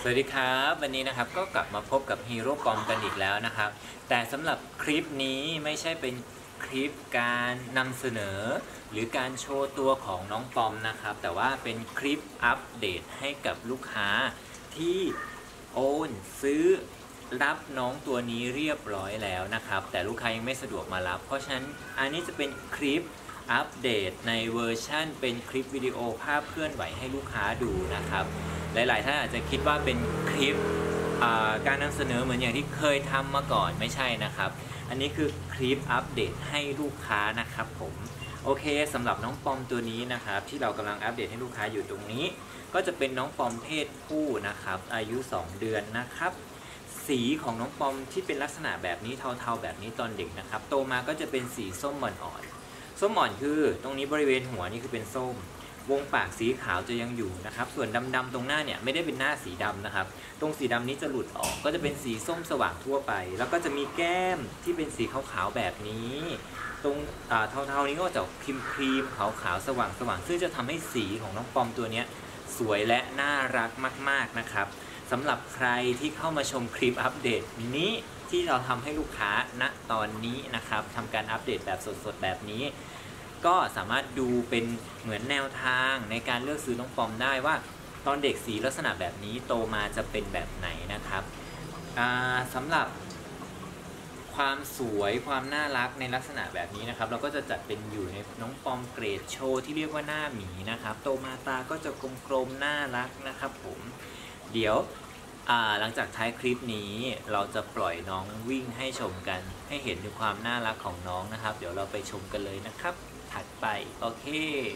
สวัสดีครับวันนี้นะครับก็กลับมาพบกับฮีโร่ปอมกันอีกแล้วนะครับแต่สำหรับคลิปนี้ไม่ใช่เป็นคลิปการนำเสนอหรือการโชว์ตัวของน้องปอมนะครับแต่ว่าเป็นคลิปอัปเดตให้กับลูกค้าที่โอนซื้อรับน้องตัวนี้เรียบร้อยแล้วนะครับแต่ลูกค้ายังไม่สะดวกมารับเพราะฉะนั้นอันนี้จะเป็นคลิปอัปเดตในเวอร์ชั่นเป็นคลิปวิดีโอภาพเคลื่อนไหวให้ลูกค้าดูนะครับหลายๆท่านอาจจะคิดว่าเป็นคลิปการนำเสนอเหมือนอย่างที่เคยทำมาก่อนไม่ใช่นะครับอันนี้คือคลิปอัปเดตให้ลูกค้านะครับผมโอเคสำหรับน้องปอมตัวนี้นะครับที่เรากำลังอัปเดตให้ลูกค้าอยู่ตรงนี้ก็จะเป็นน้องปอมเพศผู้นะครับอายุ2เดือนนะครับสีของน้องปอมที่เป็นลักษณะแบบนี้เทาๆแบบนี้ตอนเด็กนะครับโตมาก็จะเป็นสีส้มอ่อนๆส้มอ่อนคือตรงนี้บริเวณหัวนี่คือเป็นส้มวงปากสีขาวจะยังอยู่นะครับส่วนดำๆตรงหน้าเนี่ยไม่ได้เป็นหน้าสีดำนะครับตรงสีดำนี้จะหลุดออกก็จะเป็นสีส้มสว่างทั่วไปแล้วก็จะมีแก้มที่เป็นสีขาวๆแบบนี้ตรงเทาๆนี้ก็จะครีมๆขาวๆสว่างๆซึ่งจะทำให้สีของน้องปอมตัวนี้สวยและน่ารักมากๆนะครับสำหรับใครที่เข้ามาชมคลิปอัปเดตนี้ที่เราทำให้ลูกค้าณตอนนี้นะครับทำการอัปเดตแบบสดๆแบบนี้ก็สามารถดูเป็นเหมือนแนวทางในการเลือกซื้อน้องปอมได้ว่าตอนเด็กสีลักษณะแบบนี้โตมาจะเป็นแบบไหนนะครับสำหรับความสวยความน่ารักในลักษณะแบบนี้นะครับเราก็จะจัดเป็นอยู่ในน้องปอมเกรดโชว์ที่เรียกว่าหน้าหมีนะครับโตมาตาก็จะกลมๆน่ารักนะครับผมเดี๋ยวหลังจากท้ายคลิปนี้เราจะปล่อยน้องวิ่งให้ชมกันให้เห็นถึงความน่ารักของน้องนะครับเดี๋ยวเราไปชมกันเลยนะครับถัดไปโอเค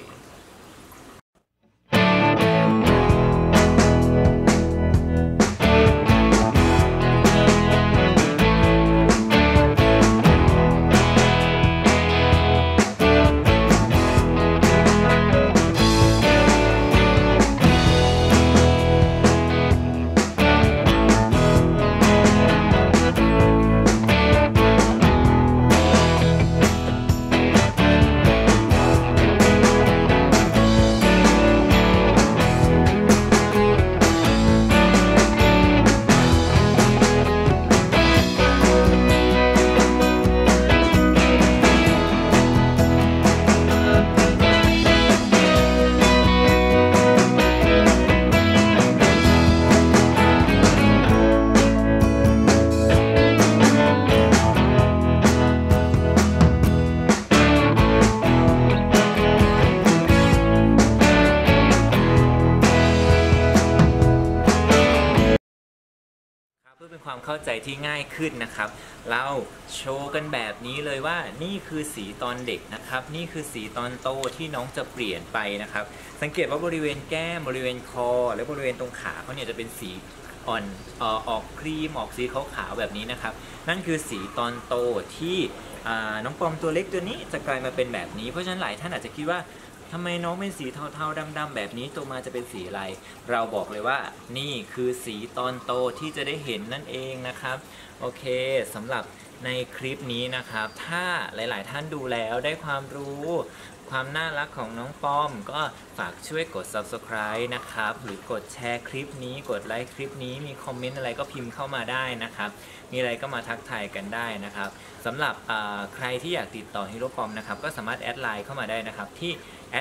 เพื่อเป็นความเข้าใจที่ง่ายขึ้นนะครับเราโชว์กันแบบนี้เลยว่านี่คือสีตอนเด็กนะครับนี่คือสีตอนโตที่น้องจะเปลี่ยนไปนะครับสังเกตว่าบริเวณแก้มบริเวณคอและบริเวณตรงขาเขาเนี่ยจะเป็นสีอ่อนออกครีมออกสีขาวๆแบบนี้นะครับนั่นคือสีตอนโตที่น้องปอมตัวเล็กตัวนี้จะกลายมาเป็นแบบนี้เพราะฉะนั้นหลายท่านอาจจะคิดว่าทำไมน้องเป็นสีเทาๆดำๆแบบนี้โตมาจะเป็นสีอะไรเราบอกเลยว่านี่คือสีตอนโตที่จะได้เห็นนั่นเองนะครับโอเคสำหรับในคลิปนี้นะครับถ้าหลายๆท่านดูแล้วได้ความรู้ความน่ารักของน้องปอมก็ฝากช่วยกด Subscribe นะครับหรือกดแชร์คลิปนี้กดไลค์คลิปนี้มีคอมเมนต์อะไรก็พิมพ์เข้ามาได้นะครับมีอะไรก็มาทักทายกันได้นะครับสำหรับใครที่อยากติดต่อฮีโร่ปอมนะครับก็สามารถแอดไลน์เข้ามาได้นะครับที่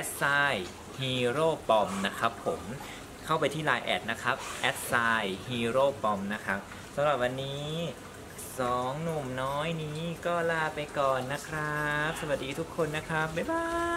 @HeroPom นะครับผมเข้าไปที่ Line แอดนะครับ @HeroPom นะครับสำหรับวันนี้2หนุ่มน้อยนี้ก็ลาไปก่อนนะครับสวัสดีทุกคนนะครับบ๊ายบาย